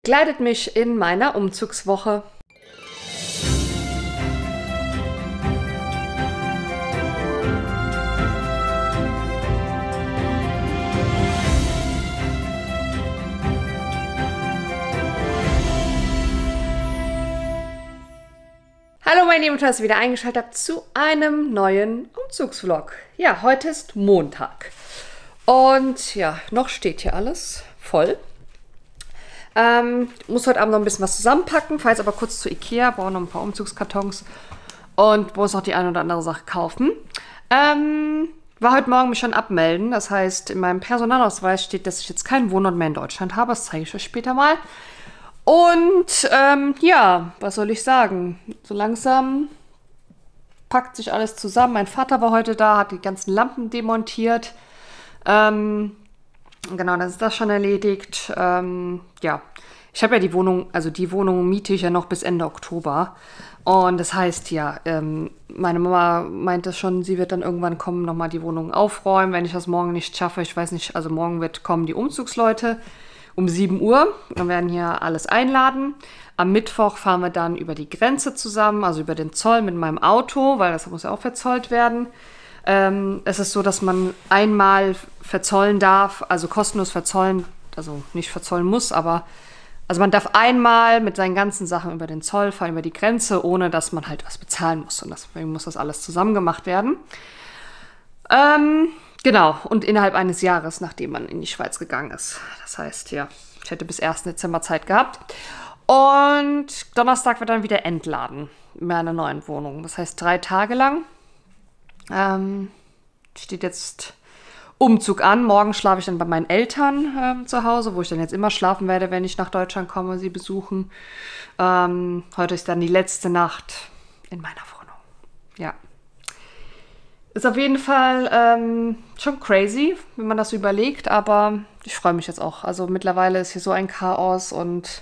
begleitet mich in meiner Umzugswoche. Hallo meine Lieben, schön, dass ihr wieder eingeschaltet habt zu einem neuen Umzugsvlog. Ja, heute ist Montag und ja, noch steht hier alles voll. Muss heute Abend noch ein bisschen was zusammenpacken, fahre jetzt aber kurz zu Ikea, brauche noch ein paar Umzugskartons und muss noch die eine oder andere Sache kaufen. War heute Morgen mich schon abmelden, das heißt, in meinem Personalausweis steht, dass ich jetzt keinen Wohnort mehr in Deutschland habe, das zeige ich euch später mal. Und ja, was soll ich sagen? So langsam packt sich alles zusammen. Mein Vater war heute da, hat die ganzen Lampen demontiert. Genau, dann ist das schon erledigt. Ja, ich habe ja die Wohnung, also die Wohnung miete ich ja noch bis Ende Oktober. Und das heißt, ja, meine Mama meinte schon, sie wird dann irgendwann kommen, nochmal die Wohnung aufräumen, wenn ich das morgen nicht schaffe. Ich weiß nicht, also morgen kommen die Umzugsleute um 7 Uhr. Wir werden hier alles einladen. Am Mittwoch fahren wir dann über die Grenze zusammen, also über den Zoll mit meinem Auto, weil das muss ja auch verzollt werden. Es ist so, dass man einmal verzollen darf, also kostenlos verzollen, also nicht verzollen muss, aber also man darf einmal mit seinen ganzen Sachen über den Zoll fahren, über die Grenze, ohne dass man halt was bezahlen muss. Und deswegen muss das alles zusammen gemacht werden. Genau, und innerhalb eines Jahres, nachdem man in die Schweiz gegangen ist. Das heißt, ja, ich hätte bis 1. Dezember Zeit gehabt. Und Donnerstag wird dann wieder entladen in meiner neuen Wohnung. Das heißt, 3 Tage lang. Steht jetzt Umzug an. Morgen schlafe ich dann bei meinen Eltern zu Hause, wo ich dann jetzt immer schlafen werde, wenn ich nach Deutschland komme und sie besuchen. Heute ist dann die letzte Nacht in meiner Wohnung. Ja. Ist auf jeden Fall schon crazy, wenn man das so überlegt, aber ich freue mich jetzt auch. Also mittlerweile ist hier so ein Chaos und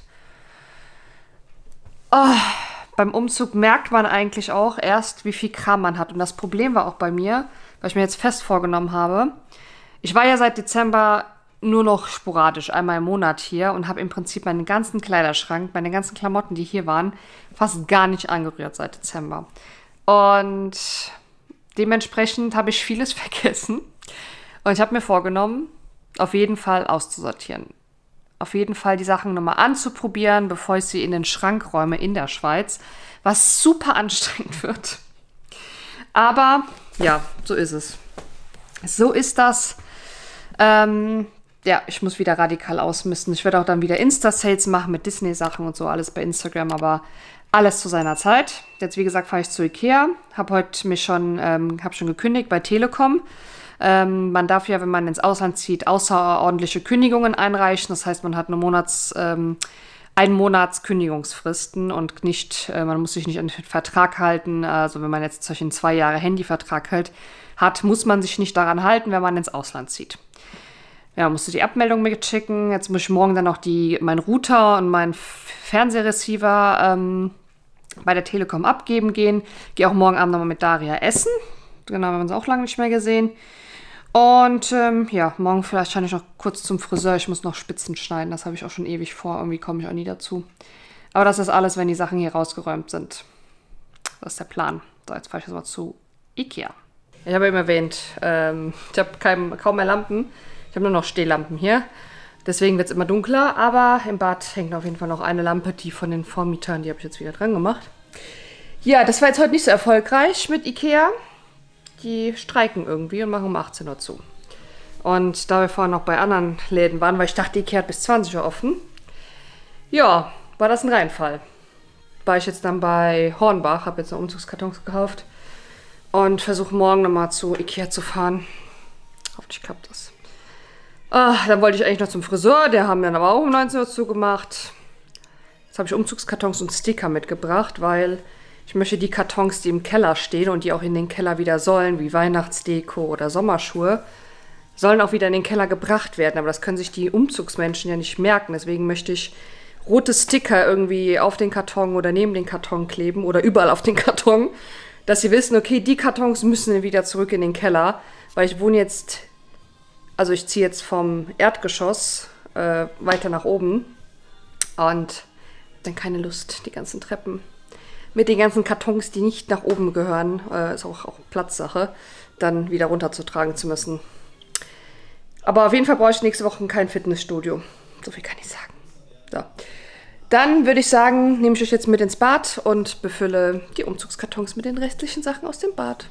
beim Umzug merkt man eigentlich auch erst, wie viel Kram man hat. Und das Problem war auch bei mir, weil ich mir jetzt fest vorgenommen habe, ich war ja seit Dezember nur noch sporadisch, einmal im Monat hier und habe im Prinzip meinen ganzen Kleiderschrank, meine ganzen Klamotten, die hier waren, fast gar nicht angerührt seit Dezember. Und dementsprechend habe ich vieles vergessen und ich habe mir vorgenommen, auf jeden Fall auszusortieren. Auf jeden Fall die Sachen nochmal anzuprobieren, bevor ich sie in den Schrank räume in der Schweiz, was super anstrengend wird. Aber ja, so ist es. So ist das. Ja, ich muss wieder radikal ausmisten. Ich werde auch dann wieder Insta-Sales machen mit Disney-Sachen und so, alles bei Instagram, aber alles zu seiner Zeit. Jetzt, wie gesagt, fahre ich zu Ikea. Habe heute hab schon gekündigt bei Telekom. Man darf ja, wenn man ins Ausland zieht, außerordentliche Kündigungen einreichen. Das heißt, man hat eine ein Monats Kündigungsfristen und nicht, man muss sich nicht an den Vertrag halten. Also wenn man jetzt solchen 2 Jahre Handyvertrag hat, muss man sich nicht daran halten, wenn man ins Ausland zieht. Ja, musste die Abmeldung mitschicken. Jetzt muss ich morgen dann noch meinen Router und meinen Fernsehreceiver bei der Telekom abgeben gehen. Gehe auch morgen Abend nochmal mit Daria essen. Genau, wir haben uns auch lange nicht mehr gesehen. Und ja, morgen vielleicht kann ich noch kurz zum Friseur. Ich muss noch Spitzen schneiden. Das habe ich auch schon ewig vor. Irgendwie komme ich auch nie dazu. Aber das ist alles, wenn die Sachen hier rausgeräumt sind. Das ist der Plan. So, jetzt fahre ich jetzt mal zu Ikea. Ich habe eben erwähnt, ich habe kaum mehr Lampen. Ich habe nur noch Stehlampen hier. Deswegen wird es immer dunkler. Aber im Bad hängt auf jeden Fall noch eine Lampe, die von den Vormietern. Die habe ich jetzt wieder dran gemacht. Ja, das war jetzt heute nicht so erfolgreich mit Ikea. Die streiken irgendwie und machen um 18 Uhr zu. Und da wir vorhin noch bei anderen Läden waren, weil ich dachte, Ikea hat bis 20 Uhr offen, ja, war das ein Reinfall. War ich jetzt dann bei Hornbach, habe jetzt noch Umzugskartons gekauft und versuche morgen nochmal zu Ikea zu fahren. Hoffentlich klappt das. Dann wollte ich eigentlich noch zum Friseur, der haben dann aber auch um 19 Uhr zugemacht. Jetzt habe ich Umzugskartons und Sticker mitgebracht, weil ich möchte die Kartons, die im Keller stehen und die auch in den Keller wieder sollen, wie Weihnachtsdeko oder Sommerschuhe, sollen auch wieder in den Keller gebracht werden. Aber das können sich die Umzugsmenschen ja nicht merken. Deswegen möchte ich rote Sticker irgendwie auf den Karton oder neben den Karton kleben oder überall auf den Karton, dass sie wissen, okay, die Kartons müssen wieder zurück in den Keller, weil ich wohne jetzt, also ich ziehe jetzt vom Erdgeschoss weiter nach oben Und dann keine Lust, die ganzen Treppen mit den ganzen Kartons, die nicht nach oben gehören, ist auch Platzsache, dann wieder runterzutragen zu müssen. Aber auf jeden Fall brauche ich nächste Woche kein Fitnessstudio. So viel kann ich sagen. So. Dann würde ich sagen, nehme ich euch jetzt mit ins Bad und befülle die Umzugskartons mit den restlichen Sachen aus dem Bad.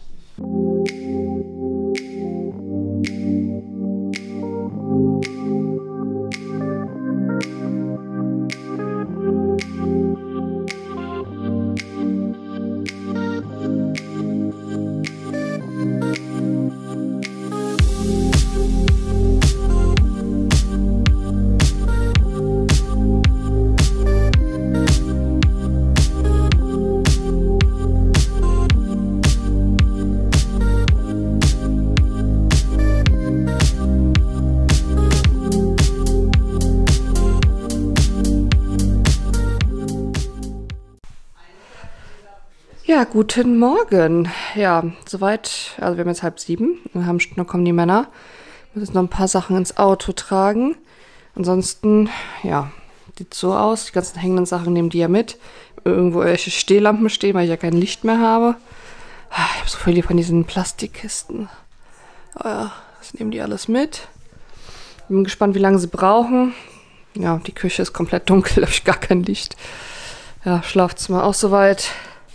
Ja, guten Morgen. Ja, soweit, also wir haben jetzt 6:30, in einer halben Stunde kommen die Männer. Ich muss jetzt noch ein paar Sachen ins Auto tragen. Ansonsten, ja, sieht so aus. Die ganzen hängenden Sachen nehmen die ja mit. Irgendwo welche Stehlampen stehen, weil ich ja kein Licht mehr habe. Ich habe so viele von diesen Plastikkisten. Oh ja, das nehmen die alles mit. Bin gespannt, wie lange sie brauchen. Ja, die Küche ist komplett dunkel, da habe ich gar kein Licht. Ja, Schlafzimmer auch soweit.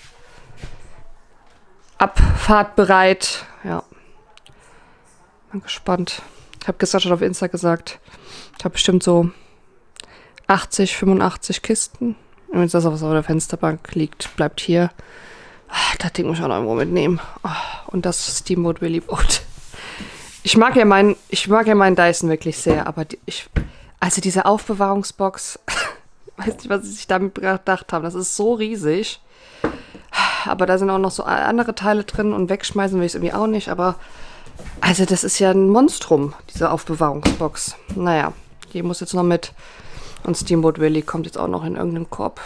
Abfahrtbereit. Ja. Bin gespannt. Ich habe gestern schon auf Insta gesagt, ich habe bestimmt so 80, 85 Kisten. Und wenn das, was auf der Fensterbank liegt, bleibt hier. Das Ding muss ich auch noch irgendwo mitnehmen. Und das Steamboat Willy Boat. Ich mag ja meinen Dyson wirklich sehr, aber also diese Aufbewahrungsbox, weiß nicht, was sie sich damit gedacht haben. Das ist so riesig. Aber da sind auch noch so andere Teile drin und wegschmeißen will ich es irgendwie auch nicht. Aber also das ist ja ein Monstrum, diese Aufbewahrungsbox. Naja, die muss jetzt noch mit. Und Steamboat Willy kommt jetzt auch noch in irgendeinen Korb.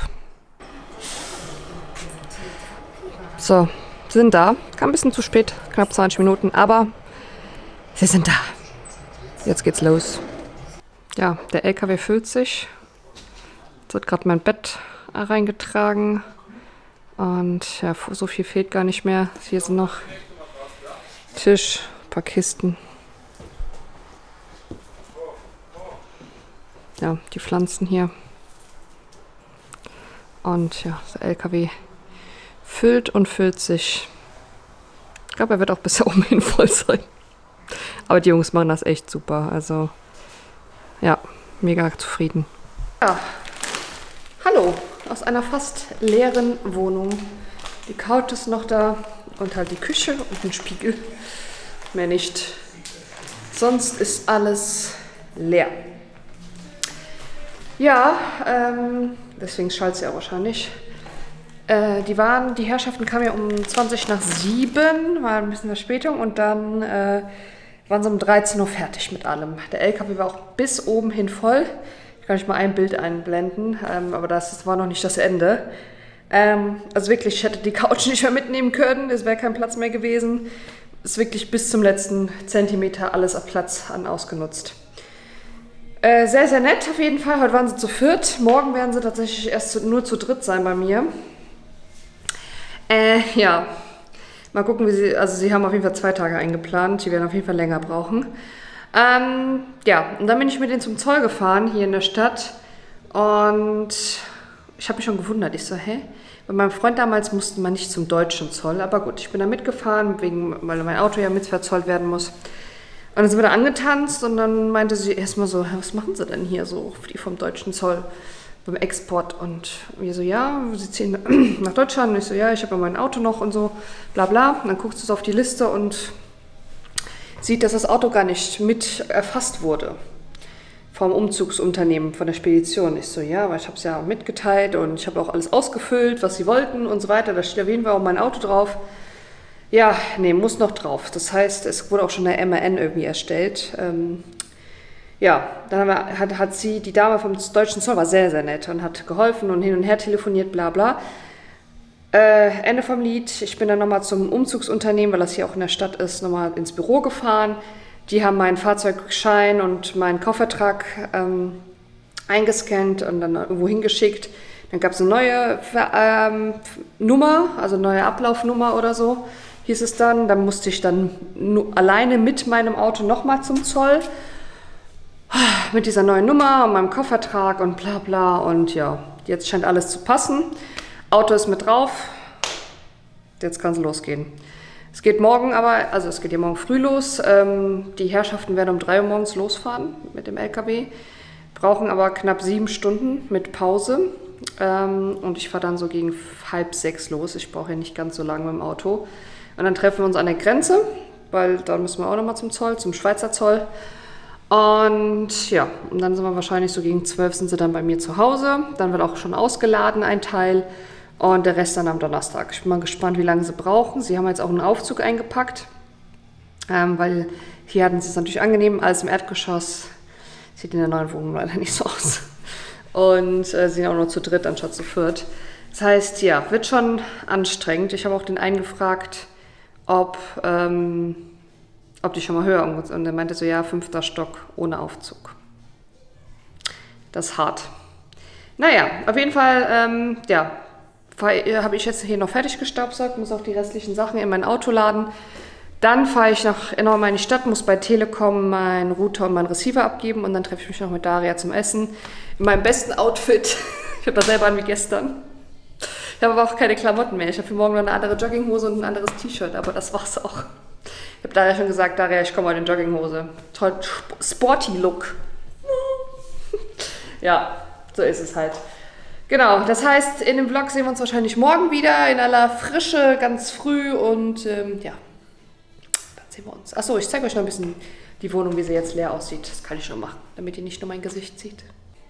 So, sind da. Kam ein bisschen zu spät, knapp 20 Minuten, aber sie sind da. Jetzt geht's los. Ja, der LKW füllt sich. Jetzt wird gerade mein Bett reingetragen. Und ja, so viel fehlt gar nicht mehr. Hier sind noch Tisch, ein paar Kisten. Ja, die Pflanzen hier. Und ja, der LKW füllt und füllt sich. Ich glaube, er wird auch bis da oben hin voll sein. Aber die Jungs machen das echt super. Also, ja, mega zufrieden. Ja, hallo. Aus einer fast leeren Wohnung. Die Couch ist noch da und halt die Küche und ein Spiegel. Mehr nicht. Sonst ist alles leer. Ja, deswegen schallt sie ja wahrscheinlich. Die Herrschaften kamen ja um 7:20, war ein bisschen Verspätung und dann waren sie um 13 Uhr fertig mit allem. Der LKW war auch bis oben hin voll. Ich kann euch mal ein Bild einblenden, aber das war noch nicht das Ende. Also wirklich, ich hätte die Couch nicht mehr mitnehmen können, es wäre kein Platz mehr gewesen. Ist wirklich bis zum letzten Zentimeter alles auf Platz ausgenutzt. Sehr, sehr nett auf jeden Fall. Heute waren sie zu viert. Morgen werden sie tatsächlich erst nur zu dritt sein bei mir. Ja, mal gucken, sie haben auf jeden Fall 2 Tage eingeplant. Die werden auf jeden Fall länger brauchen. Ja, und dann bin ich mit denen zum Zoll gefahren, hier in der Stadt. Und ich habe mich schon gewundert. Ich so, hä? Bei meinem Freund damals musste man nicht zum deutschen Zoll. Aber gut, ich bin da mitgefahren, weil mein Auto ja mit verzollt werden muss. Und dann sind wir da angetanzt und dann meinte sie erstmal so, was machen sie denn hier so, die vom deutschen Zoll beim Export? Und wir so, ja, sie ziehen nach Deutschland. Und ich so, ja, ich habe ja mein Auto noch und so, bla bla. Und dann guckst du so auf die Liste und sieht, dass das Auto gar nicht mit erfasst wurde vom Umzugsunternehmen, von der Spedition. Ich so, ja, aber ich habe es ja mitgeteilt und ich habe auch alles ausgefüllt, was sie wollten und so weiter. Da steht auf jeden Fall auch mein Auto drauf. Ja, nee, muss noch drauf. Das heißt, es wurde auch schon eine MAN irgendwie erstellt. Ja, dann hat sie, die Dame vom deutschen Zoll, war sehr, sehr nett und hat geholfen und hin und her telefoniert, bla bla. Ende vom Lied. Ich bin dann nochmal zum Umzugsunternehmen, weil das hier auch in der Stadt ist, nochmal ins Büro gefahren. Die haben meinen Fahrzeugschein und meinen Kaufvertrag eingescannt und dann irgendwo hingeschickt. Dann gab es eine neue Nummer, also eine neue Ablaufnummer oder so, hieß es dann. Dann musste ich dann alleine mit meinem Auto nochmal zum Zoll. Mit dieser neuen Nummer und meinem Koffertrag und bla bla. Und ja, jetzt scheint alles zu passen. Auto ist mit drauf. Jetzt kann es losgehen. Es geht morgen aber, also es geht ja morgen früh los. Die Herrschaften werden um 3 Uhr morgens losfahren mit dem LKW. Brauchen aber knapp 7 Stunden mit Pause. Und ich fahre dann so gegen 5:30 los. Ich brauche ja nicht ganz so lange mit dem Auto. Und dann treffen wir uns an der Grenze, weil da müssen wir auch nochmal zum Zoll, zum Schweizer Zoll. Und ja, und dann sind wir wahrscheinlich so gegen 12 sind sie dann bei mir zu Hause. Dann wird auch schon ausgeladen ein Teil und der Rest dann am Donnerstag. Ich bin mal gespannt, wie lange sie brauchen. Sie haben jetzt auch einen Aufzug eingepackt, weil hier hatten sie es natürlich angenehm, alles im Erdgeschoss. Sieht in der neuen Wohnung leider nicht so aus. Und sie sind auch nur zu dritt anstatt zu viert. Das heißt, ja, wird schon anstrengend. Ich habe auch den einen gefragt, ob die schon mal höher umgezogen. Und er meinte so, ja, 5. Stock ohne Aufzug. Das ist hart. Naja, auf jeden Fall, ja, habe ich jetzt hier noch fertig gestaubsaugt, muss auch die restlichen Sachen in mein Auto laden. Dann fahre ich noch in meine Stadt, muss bei Telekom meinen Router und meinen Receiver abgeben und dann treffe ich mich noch mit Daria zum Essen. In meinem besten Outfit. Ich habe das selber an wie gestern. Ich habe aber auch keine Klamotten mehr. Ich habe für morgen noch eine andere Jogginghose und ein anderes T-Shirt, aber das war's auch. Ich habe Daria schon gesagt, Daria, ich komme heute in Jogginghose. Toll, sporty Look. Ja, so ist es halt. Genau, das heißt, in dem Vlog sehen wir uns wahrscheinlich morgen wieder in aller Frische, ganz früh und ja, dann sehen wir uns. Achso, ich zeige euch noch ein bisschen die Wohnung, wie sie jetzt leer aussieht. Das kann ich schon machen, damit ihr nicht nur mein Gesicht seht.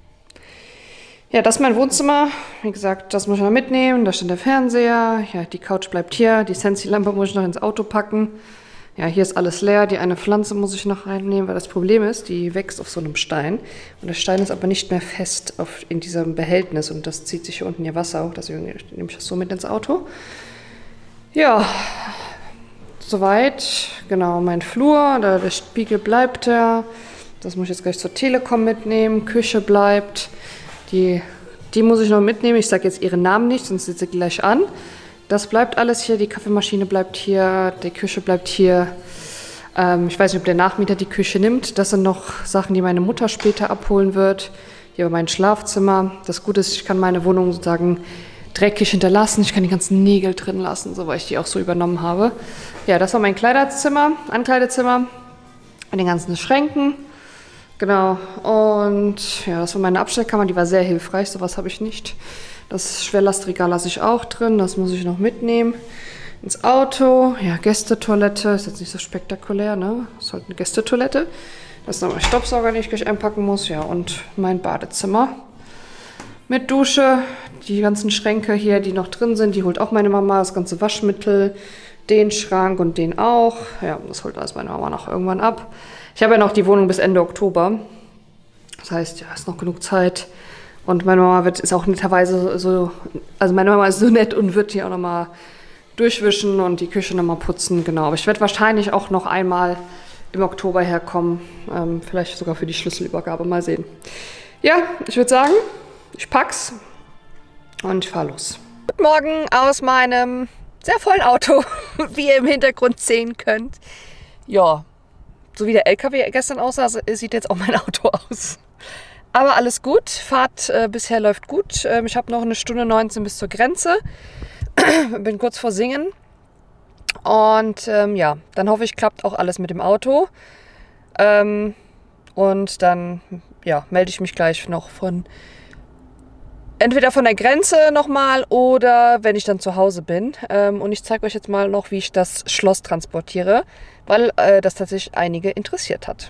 Ja, das ist mein Wohnzimmer. Wie gesagt, das muss ich noch mitnehmen. Da steht der Fernseher. Ja, die Couch bleibt hier. Die Sensi-Lampe muss ich noch ins Auto packen. Ja, hier ist alles leer. Die eine Pflanze muss ich noch reinnehmen, weil das Problem ist, die wächst auf so einem Stein. Und der Stein ist aber nicht mehr fest in diesem Behältnis. Und das zieht sich hier unten ihr Wasser auf. Deswegen nehme ich das so mit ins Auto. Ja, soweit. Genau, mein Flur. Der Spiegel bleibt da. Das muss ich jetzt gleich zur Telekom mitnehmen. Küche bleibt. Die muss ich noch mitnehmen. Ich sage jetzt ihren Namen nicht, sonst sitzt sie gleich an. Das bleibt alles hier. Die Kaffeemaschine bleibt hier. Die Küche bleibt hier. Ich weiß nicht, ob der Nachmieter die Küche nimmt. Das sind noch Sachen, die meine Mutter später abholen wird. Hier mein Schlafzimmer. Das Gute ist, ich kann meine Wohnung sozusagen dreckig hinterlassen. Ich kann die ganzen Nägel drin lassen, so weil ich die auch so übernommen habe. Ja, das war mein Ankleidezimmer. Mit den ganzen Schränken. Genau, und ja, das war meine Abstellkammer, die war sehr hilfreich, sowas habe ich nicht. Das Schwerlastregal lasse ich auch drin, das muss ich noch mitnehmen. Ins Auto, ja, Gästetoilette, ist jetzt nicht so spektakulär, ne? Ist halt eine Gästetoilette. Das ist noch mein Staubsauger, den ich gleich einpacken muss, ja, und mein Badezimmer. Mit Dusche, die ganzen Schränke hier, die noch drin sind, die holt auch meine Mama, das ganze Waschmittel, den Schrank und den auch. Ja, das holt alles meine Mama noch irgendwann ab. Ich habe ja noch die Wohnung bis Ende Oktober. Das heißt, ja, ist noch genug Zeit. Und meine Mama ist auch netterweise so, also meine Mama ist so nett und wird hier auch nochmal durchwischen und die Küche nochmal putzen. Genau, aber ich werde wahrscheinlich auch noch einmal im Oktober herkommen. Vielleicht sogar für die Schlüsselübergabe, mal sehen. Ja, ich würde sagen, ich pack's und ich fahre los. Guten Morgen aus meinem sehr vollen Auto, wie ihr im Hintergrund sehen könnt. Ja. So wie der LKW gestern aussah, sieht jetzt auch mein Auto aus. Aber alles gut. Fahrt bisher läuft gut. Ich habe noch 1:19 bis zur Grenze. Bin kurz vor Singen. Und ja, dann hoffe ich, klappt auch alles mit dem Auto. Und dann ja, melde ich mich gleich noch entweder von der Grenze nochmal oder wenn ich dann zu Hause bin. Und ich zeige euch jetzt mal noch, wie ich das Schloss transportiere, weil das tatsächlich einige interessiert hat.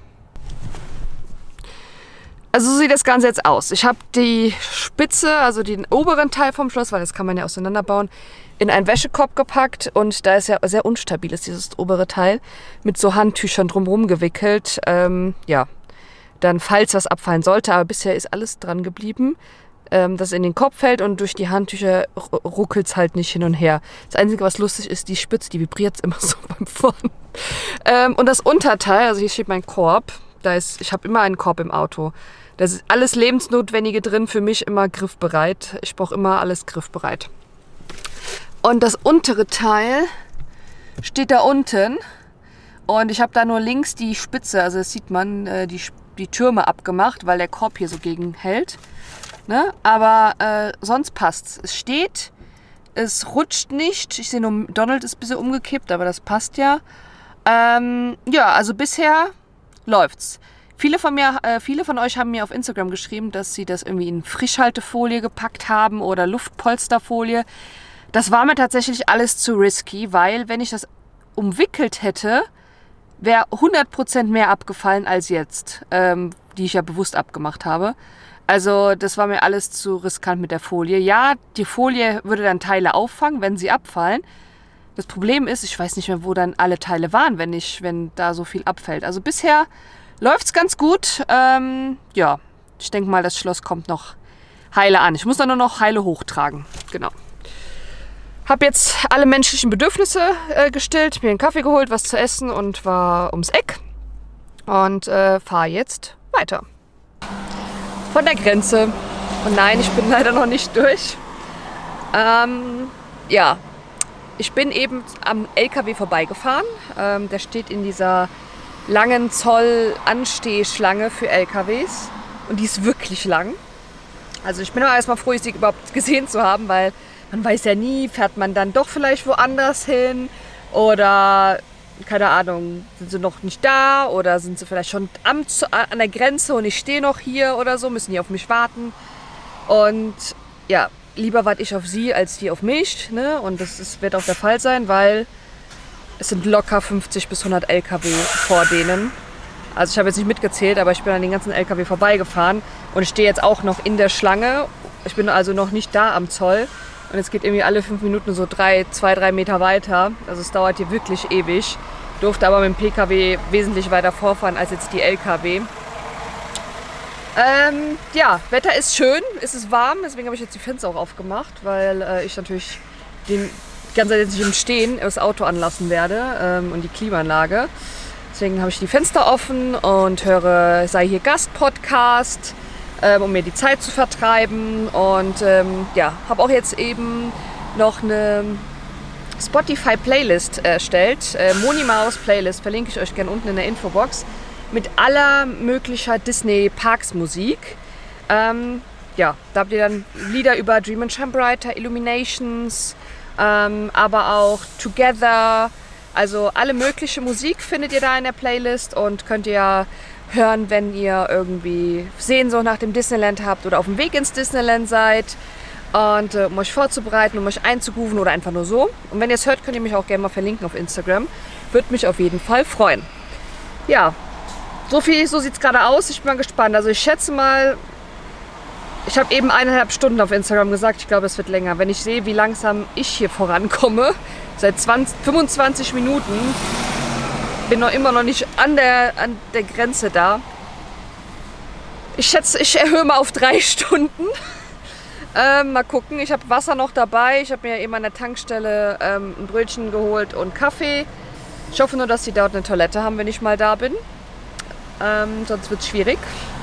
Also so sieht das Ganze jetzt aus. Ich habe die Spitze, also den oberen Teil vom Schloss, weil das kann man ja auseinanderbauen, in einen Wäschekorb gepackt und da ist ja sehr unstabil ist dieses obere Teil, mit so Handtüchern drumherum gewickelt. Ja, dann falls was abfallen sollte, aber bisher ist alles dran geblieben. Das in den Kopf fällt und durch die Handtücher ruckelt es halt nicht hin und her. Das Einzige, was lustig ist, die Spitze, die vibriert immer so beim Fahren. Und das Unterteil, also hier steht mein Korb, Ich habe immer einen Korb im Auto. Da ist alles Lebensnotwendige drin, für mich immer griffbereit. Ich brauche immer alles griffbereit. Und das untere Teil steht da unten. Und ich habe da nur links die Spitze, also das sieht man, die Türme abgemacht, weil der Korb hier so gegenhält. Ne? Aber sonst passt's. Es steht, es rutscht nicht. Ich sehe nur, Donald ist ein bisschen umgekippt, aber das passt ja. Ja, also bisher läuft's. Viele von euch haben mir auf Instagram geschrieben, dass sie das irgendwie in Frischhaltefolie gepackt haben oder Luftpolsterfolie. Das war mir tatsächlich alles zu risky, weil wenn ich das umwickelt hätte, wäre 100% mehr abgefallen als jetzt, die ich ja bewusst abgemacht habe. Also das war mir alles zu riskant mit der Folie. Ja, die Folie würde dann Teile auffangen, wenn sie abfallen. Das Problem ist, ich weiß nicht mehr, wo dann alle Teile waren, wenn da so viel abfällt. Also bisher läuft es ganz gut. Ja, ich denke mal, das Schloss kommt noch heile an. Ich muss dann nur noch heile hochtragen. Genau. Habe jetzt alle menschlichen Bedürfnisse gestillt, mir einen Kaffee geholt, was zu essen und war ums Eck. Und fahre jetzt weiter. Von der Grenze. Und nein, ich bin leider noch nicht durch. Ja, ich bin eben am LKW vorbeigefahren. Der steht in dieser langen Zoll-Anstehschlange für LKWs. Und die ist wirklich lang. Also ich bin aber erstmal froh, sie überhaupt gesehen zu haben, weil man weiß ja nie, fährt man dann doch vielleicht woanders hin oder, keine Ahnung, sind sie noch nicht da oder sind sie vielleicht schon an der Grenze und ich stehe noch hier oder so, müssen die auf mich warten. Und ja, lieber warte ich auf sie als die auf mich, ne? Und das wird auch der Fall sein, weil es sind locker 50 bis 100 LKW vor denen. Also ich habe jetzt nicht mitgezählt, aber ich bin an den ganzen LKW vorbeigefahren und ich stehe jetzt auch noch in der Schlange. Ich bin also noch nicht da am Zoll. Und es geht irgendwie alle 5 Minuten so 2-3 Meter weiter. Also es dauert hier wirklich ewig. Durfte aber mit dem PKW wesentlich weiter vorfahren als jetzt die LKW. Ja, Wetter ist schön, es ist warm. Deswegen habe ich jetzt die Fenster auch aufgemacht, weil ich natürlich die ganze Zeit jetzt nicht im Stehen das Auto anlassen werde und die Klimaanlage. Deswegen habe ich die Fenster offen und höre Sei hier Gast Podcast, um mir die Zeit zu vertreiben. Und ja, habe auch jetzt eben noch eine Spotify-Playlist erstellt. Moni Maus Playlist, verlinke ich euch gerne unten in der Infobox. Mit aller möglicher Disney-Parks-Musik. Ja, da habt ihr dann Lieder über Dream and Shine Brighter, Illuminations, aber auch Together. Also alle mögliche Musik findet ihr da in der Playlist und könnt ihr hören, wenn ihr irgendwie Sehnsucht nach dem Disneyland habt oder auf dem Weg ins Disneyland seid. Und um euch vorzubereiten, um euch einzugrooven oder einfach nur so. Und wenn ihr es hört, könnt ihr mich auch gerne mal verlinken auf Instagram. Würde mich auf jeden Fall freuen. Ja, so sieht es gerade aus. Ich bin mal gespannt. Also ich schätze mal, ich habe eben 1,5 Stunden auf Instagram gesagt. Ich glaube, es wird länger. Wenn ich sehe, wie langsam ich hier vorankomme, seit 25 Minuten, bin immer noch nicht an der Grenze da. Ich schätze, ich erhöhe mal auf 3 Stunden. Mal gucken, ich habe Wasser noch dabei. Ich habe mir eben an der Tankstelle ein Brötchen geholt und Kaffee. Ich hoffe nur, dass die dort eine Toilette haben, wenn ich mal da bin. Sonst wird es schwierig.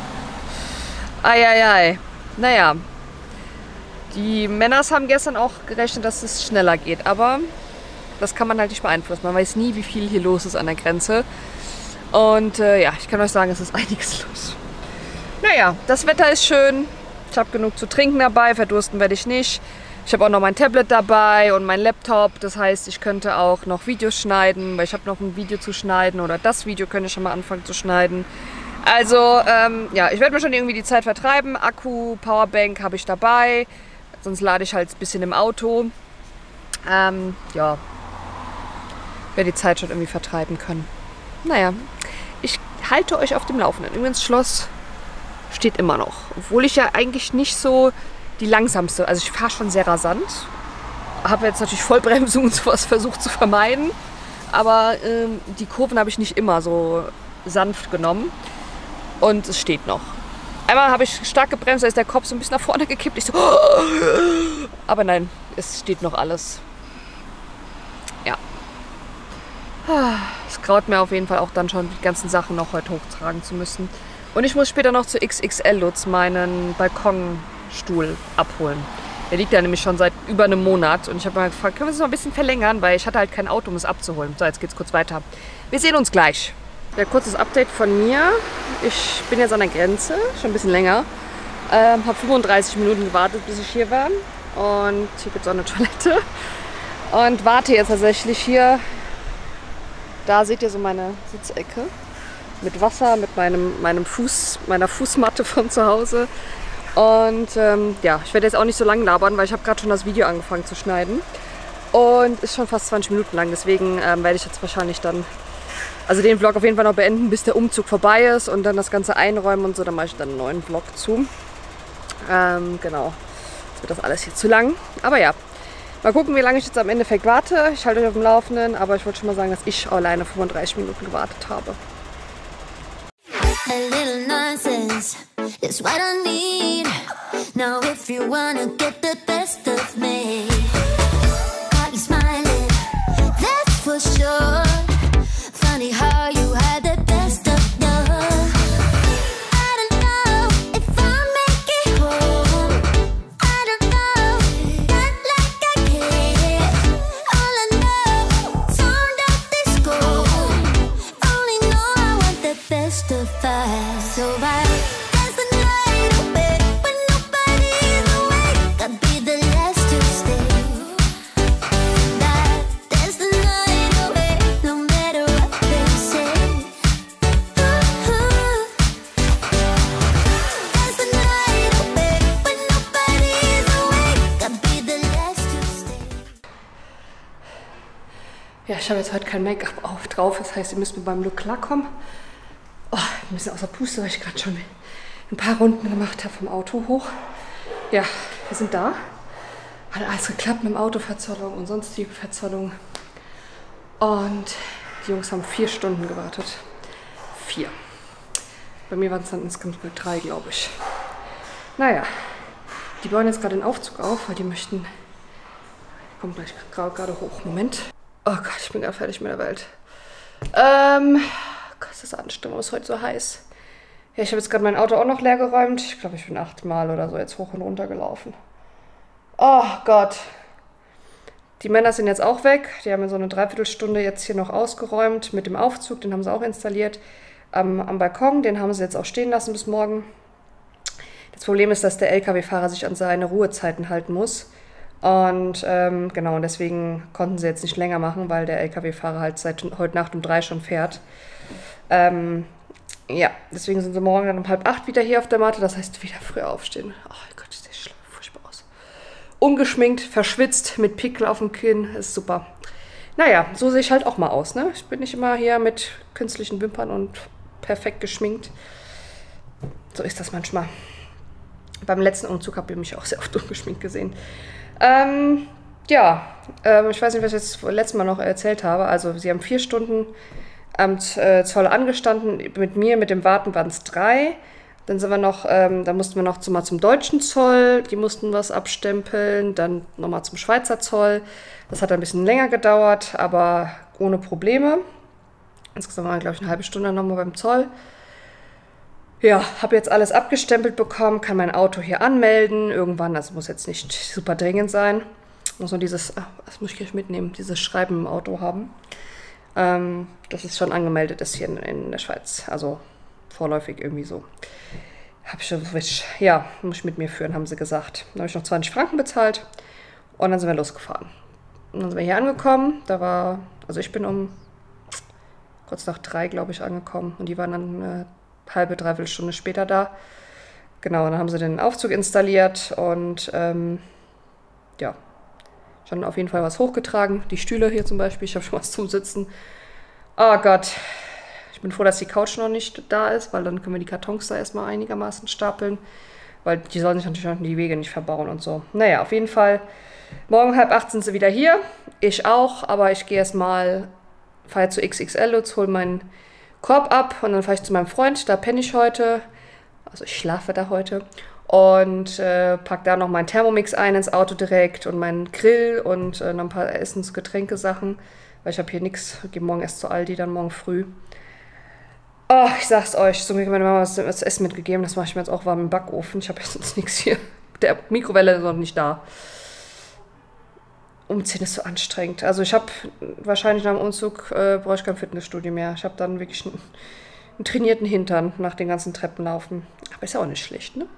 Eieiei. Naja, die Männers haben gestern auch gerechnet, dass es schneller geht. Aber das kann man halt nicht beeinflussen. Man weiß nie, wie viel hier los ist an der Grenze. Und ja, ich kann euch sagen, es ist einiges los. Naja, das Wetter ist schön. Ich habe genug zu trinken dabei, verdursten werde ich nicht. Ich habe auch noch mein Tablet dabei und mein Laptop. Das heißt, ich könnte auch noch Videos schneiden, weil ich habe noch ein Video zu schneiden oder das Video könnte ich schon mal anfangen zu schneiden. Also, ja, ich werde mir schon irgendwie die Zeit vertreiben. Akku, Powerbank habe ich dabei. Sonst lade ich halt ein bisschen im Auto. Ja, werde die Zeit schon irgendwie vertreiben können. Naja, ich halte euch auf dem Laufenden. Übrigens, Schloss steht immer noch. Obwohl ich ja eigentlich nicht so die langsamste, also ich fahre schon sehr rasant. Habe jetzt natürlich Vollbremsung und sowas versucht zu vermeiden. Aber die Kurven habe ich nicht immer so sanft genommen. Und es steht noch. Einmal habe ich stark gebremst, da ist der Kopf so ein bisschen nach vorne gekippt. Ich so, aber nein, es steht noch alles. Ja. Es graut mir auf jeden Fall auch dann schon, die ganzen Sachen noch heute hochtragen zu müssen. Und ich muss später noch zu XXL Lutz meinen Balkonstuhl abholen. Der liegt da nämlich schon seit über einem Monat. Und ich habe mal gefragt, können wir es noch ein bisschen verlängern, weil ich hatte halt kein Auto, um es abzuholen. So, jetzt geht's kurz weiter. Wir sehen uns gleich. Ja, kurzes Update von mir. Ich bin jetzt an der Grenze, schon ein bisschen länger. Habe 35 Minuten gewartet, bis ich hier war. Und hier gibt es auch eine Toilette. Und warte jetzt tatsächlich hier. Da seht ihr so meine Sitzecke. Mit Wasser, mit meiner Fußmatte von zu Hause. Und ja, ich werde jetzt auch nicht so lang labern, weil ich habe gerade schon das Video angefangen zu schneiden. Und ist schon fast 20 Minuten lang. Deswegen werde ich jetzt wahrscheinlich dann, also den Vlog auf jeden Fall noch beenden, bis der Umzug vorbei ist. Und dann das Ganze einräumen und so. Dann mache ich dann einen neuen Vlog zu. Genau. Jetzt wird das alles hier zu lang. Aber ja, mal gucken, wie lange ich jetzt am Endeffekt warte. Ich halte euch auf dem Laufenden. Aber ich wollte schon mal sagen, dass ich alleine 35 Minuten gewartet habe. A little nonsense is what I need. Now if you wanna get the best of me, got you smiling, that's for sure. Funny how you had the best of love. I don't know if I'll make it home. I don't know, not like I care. All I know, sound of disco. Only know I want the best of us. So I dance the night away when nobody's awake. I'd be the last to stay. Dance the night away, no matter what they say. Dance the night away when nobody's awake. I'd be the last to stay. Ja, ich habe jetzt heute kein Make-up drauf. Das heißt, ihr müsst mit meinem Look klarkommen. Oh, ein bisschen außer Puste, weil ich gerade schon ein paar Runden gemacht habe vom Auto hoch. Ja, wir sind da. Hat alles geklappt mit dem Autoverzollung und sonstige Verzollung. Und die Jungs haben 4 Stunden gewartet. 4. Bei mir waren es dann insgesamt nur 3, glaube ich. Naja, die bauen jetzt gerade den Aufzug auf, weil die möchten... Kommt gleich gerade hoch. Moment. Oh Gott, ich bin gerade fertig mit der Welt. Gott, ist das anstrengend, es ist heute so heiß. Ja, ich habe jetzt gerade mein Auto auch noch leer geräumt. Ich glaube, ich bin 8-mal oder so jetzt hoch und runter gelaufen. Oh Gott. Die Männer sind jetzt auch weg. Die haben so eine Dreiviertelstunde jetzt hier noch ausgeräumt mit dem Aufzug. Den haben sie auch installiert am Balkon. Den haben sie jetzt auch stehen lassen bis morgen. Das Problem ist, dass der LKW-Fahrer sich an seine Ruhezeiten halten muss. Und genau, und deswegen konnten sie jetzt nicht länger machen, weil der LKW-Fahrer halt seit heute Nacht um 3 schon fährt. Ja, deswegen sind sie morgen dann um 7:30 wieder hier auf der Matte. Das heißt, wieder früh aufstehen. Oh Gott, das sieht schlimm, furchtbar aus. Ungeschminkt, verschwitzt, mit Pickel auf dem Kinn. Ist super. Naja, so sehe ich halt auch mal aus, ne? Ich bin nicht immer hier mit künstlichen Wimpern und perfekt geschminkt. So ist das manchmal. Beim letzten Umzug habt ihr mich auch sehr oft ungeschminkt gesehen. Ja, ich weiß nicht, was ich jetzt letztes Mal noch erzählt habe. Also, sie haben 4 Stunden am Zoll angestanden. Mit mir, mit dem Warten waren es 3. Dann sind wir noch, dann mussten wir noch mal zum deutschen Zoll. Die mussten was abstempeln. Dann nochmal zum Schweizer Zoll. Das hat ein bisschen länger gedauert, aber ohne Probleme. Insgesamt waren wir, glaube ich, eine halbe Stunde nochmal beim Zoll. Ja, habe jetzt alles abgestempelt bekommen, kann mein Auto hier anmelden. Irgendwann, also muss jetzt nicht super dringend sein. Muss nur dieses, das muss ich gleich mitnehmen, dieses Schreiben im Auto haben. Das ist schon angemeldet ist hier in der Schweiz. Also vorläufig irgendwie so. Ja, muss ich mit mir führen, haben sie gesagt. Dann habe ich noch 20 Franken bezahlt und dann sind wir losgefahren. Und dann sind wir hier angekommen. Also ich bin um kurz nach 3, glaube ich, angekommen. Und die waren dann halbe, dreiviertel Stunde später da. Genau, dann haben sie den Aufzug installiert und ja, schon auf jeden Fall was hochgetragen. Die Stühle hier zum Beispiel, ich habe schon was zum Sitzen. Oh Gott, ich bin froh, dass die Couch noch nicht da ist, weil dann können wir die Kartons da erstmal einigermaßen stapeln, weil die sollen sich natürlich auch die Wege nicht verbauen und so. Naja, auf jeden Fall, morgen 7:30 sind sie wieder hier, ich auch, aber ich gehe erstmal, fahre zu XXL Lutz, hole meinen Korb ab und dann fahre ich zu meinem Freund, da penne ich heute, also ich schlafe da heute und packe da noch meinen Thermomix ein ins Auto direkt und meinen Grill und noch ein paar Essens-Getränkesachen, Weil ich habe hier nichts. Ich gehe morgen erst zu Aldi, dann morgen früh. Oh, ich sag's euch. So, mir hat meine Mama was zu essen mitgegeben. Das mache ich mir jetzt auch warm im Backofen. Ich habe jetzt sonst nichts hier. Der Mikrowelle ist noch nicht da. Umziehen ist so anstrengend. Also ich habe wahrscheinlich nach dem Umzug brauche ich kein Fitnessstudio mehr. Ich habe dann wirklich einen trainierten Hintern nach den ganzen Treppenlaufen. Aber ist ja auch nicht schlecht, ne?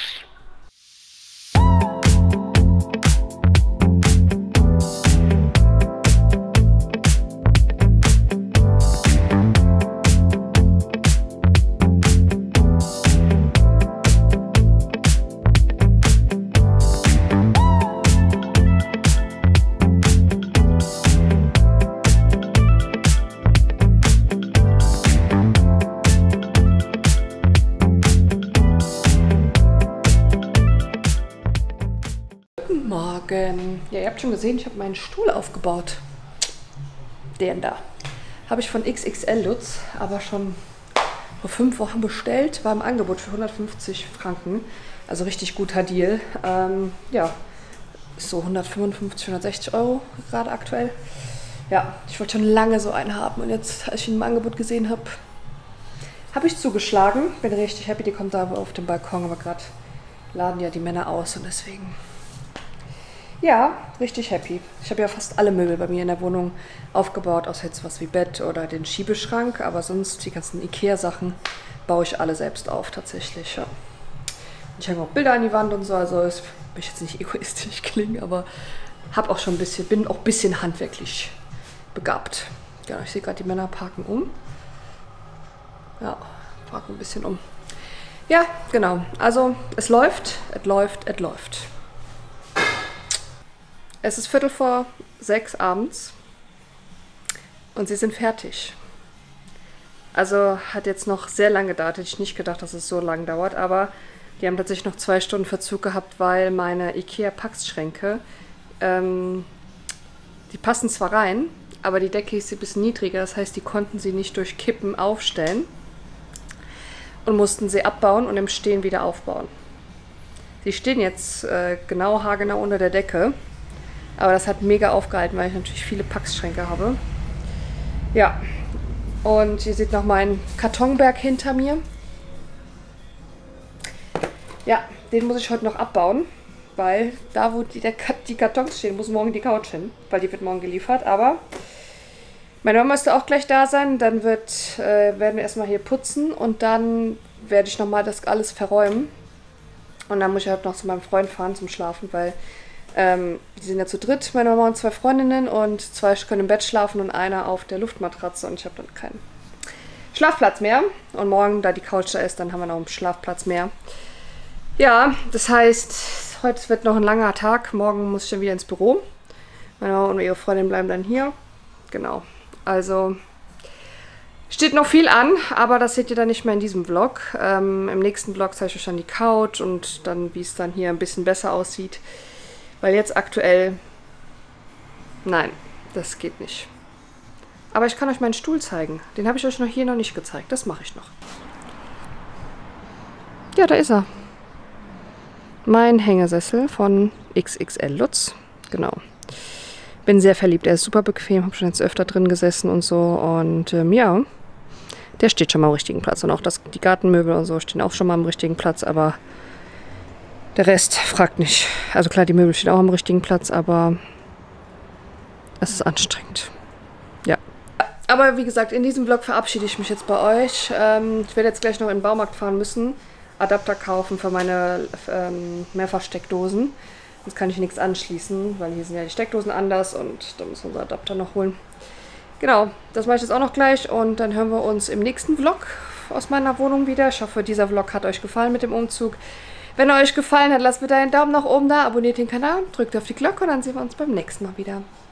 Morgen. Ja, ihr habt schon gesehen, ich habe meinen Stuhl aufgebaut. Den da. Habe ich von XXL Lutz, aber schon vor 5 Wochen bestellt. War im Angebot für 150 Franken. Also richtig guter Deal. Ja, so 155, 160 Euro gerade aktuell. Ja, ich wollte schon lange so einen haben. Und jetzt, als ich ihn im Angebot gesehen habe, habe ich zugeschlagen. Bin richtig happy. Die kommt da auf dem Balkon, aber gerade laden ja die Männer aus und deswegen... Ja, richtig happy. Ich habe ja fast alle Möbel bei mir in der Wohnung aufgebaut, außer jetzt was wie Bett oder den Schiebeschrank, aber sonst die ganzen Ikea-Sachen baue ich alle selbst auf tatsächlich. Ja. Ich hänge auch Bilder an die Wand und so, also ich will jetzt nicht egoistisch klingen, aber habe auch schon ein bisschen, bin auch ein bisschen handwerklich begabt. Ja, ich sehe gerade, die Männer parken um. Ja, parken ein bisschen um. Ja, genau. Also es läuft, es läuft, es läuft. Es ist 5:45 abends und sie sind fertig. Also hat jetzt noch sehr lange gedauert. Hätte ich nicht gedacht, dass es so lang dauert, aber die haben tatsächlich noch 2 Stunden Verzug gehabt, weil meine Ikea-Packschränke, die passen zwar rein, aber die Decke ist ein bisschen niedriger, das heißt, die konnten sie nicht durch Kippen aufstellen und mussten sie abbauen und im Stehen wieder aufbauen. Sie stehen jetzt haargenau unter der Decke. Aber das hat mega aufgehalten, weil ich natürlich viele Packschränke habe. Ja, und ihr seht noch meinen Kartonberg hinter mir. Ja, den muss ich heute noch abbauen, weil da, wo die Kartons stehen, muss morgen die Couch hin, weil die wird morgen geliefert. Aber meine Mama müsste auch gleich da sein. Dann werden wir erstmal hier putzen und dann werde ich nochmal das alles verräumen. Und dann muss ich halt noch zu meinem Freund fahren zum Schlafen, weil... die sind ja zu dritt, meine Mama und 2 Freundinnen und 2 können im Bett schlafen und einer auf der Luftmatratze und ich habe dann keinen Schlafplatz mehr. Und morgen, da die Couch da ist, dann haben wir noch einen Schlafplatz mehr. Ja, das heißt, heute wird noch ein langer Tag. Morgen muss ich dann wieder ins Büro. Meine Mama und ihre Freundin bleiben dann hier. Genau, also steht noch viel an, aber das seht ihr dann nicht mehr in diesem Vlog. Im nächsten Vlog zeige ich euch dann die Couch und dann, wie es dann hier ein bisschen besser aussieht. Weil jetzt aktuell, nein, das geht nicht. Aber ich kann euch meinen Stuhl zeigen. Den habe ich euch hier noch nicht gezeigt. Das mache ich noch. Ja, da ist er. Mein Hängesessel von XXL Lutz. Genau. Bin sehr verliebt. Er ist super bequem. Habe schon jetzt öfter drin gesessen und so. Und ja, der steht schon mal am richtigen Platz. Und auch die Gartenmöbel und so stehen auch schon mal am richtigen Platz. Aber... der Rest fragt nicht. Also klar, die Möbel stehen auch am richtigen Platz, aber es ist anstrengend. Ja. Aber wie gesagt, in diesem Vlog verabschiede ich mich jetzt bei euch. Ich werde jetzt gleich noch in den Baumarkt fahren müssen, Adapter kaufen für meine Mehrfachsteckdosen. Sonst kann ich nichts anschließen, weil hier sind ja die Steckdosen anders und da müssen wir unseren Adapter noch holen. Genau, das mache ich jetzt auch noch gleich und dann hören wir uns im nächsten Vlog aus meiner Wohnung wieder. Ich hoffe, dieser Vlog hat euch gefallen mit dem Umzug. Wenn er euch gefallen hat, lasst bitte einen Daumen nach oben da, abonniert den Kanal, drückt auf die Glocke und dann sehen wir uns beim nächsten Mal wieder.